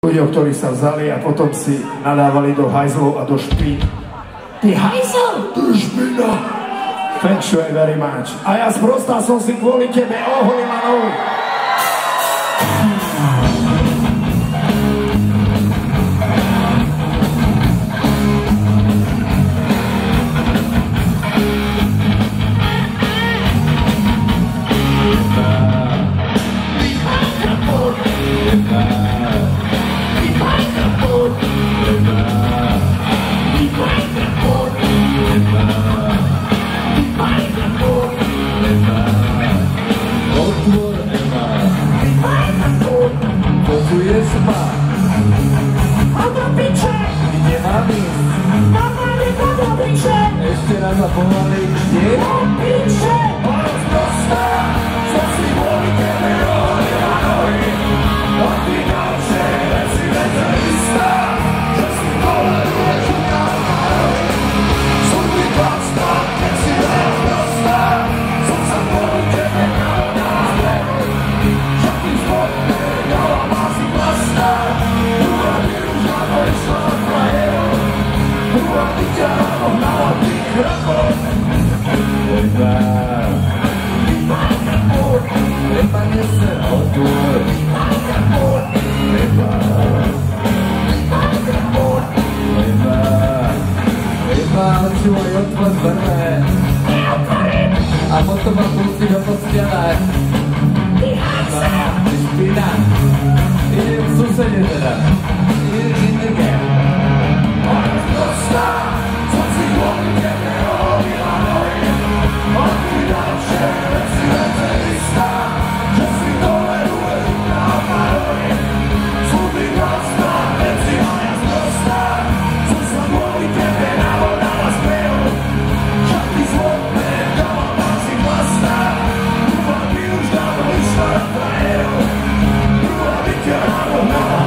ľuďom, ktorí sa vzali a potom si nadávali do hajzlov a do špín. Ty hajzel, ty špína. Thank you very much. A ja sprostá som si kvôli tebe oholil a nohy. Počuješ ma? A do piče! Kde mám ísť? Normálne do piče! Ešte raz a pomaly, kde? Do piče! Moc prostá, som si kvôli tebe rohli a nohy. Odpínal vše, veci vece istá, že si toleruješ ukáv na rohy. Som ty pasta, keď si veľa prostá, som sa kvôli tebe navodal zlej. Že ty spodne, dala má si plasta, urobi už na to išla na frajerov. Urobi ťa navodala tých chrapov. Treba nese otvor. Treba očuvaj otvor prvé. A potom ma pustí do postele. Ty špina. Idem k susede teda. Idem inde. Ona prostá, som si kvôli tebe rohila nohy. Odpínal vše, veci vece istá, že si toleruješ ukáv na rohy. Som ty pasta, veci moja sprostá, som sa kvôli tebe navodal a spev. Že ty zvotné, dala má si plasta, druhá by už dávno išla na frajerov. Druhá by ťa navodala